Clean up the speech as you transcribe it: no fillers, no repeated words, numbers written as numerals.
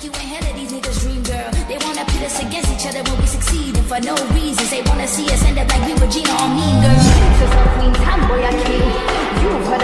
you ain't hell of these niggas dream, girl. They wanna pit us against each other when we succeed, and for no reasons. They wanna see us end up like we were Gina or Mean Girl. Just a queen, tomboy, I king. You've heard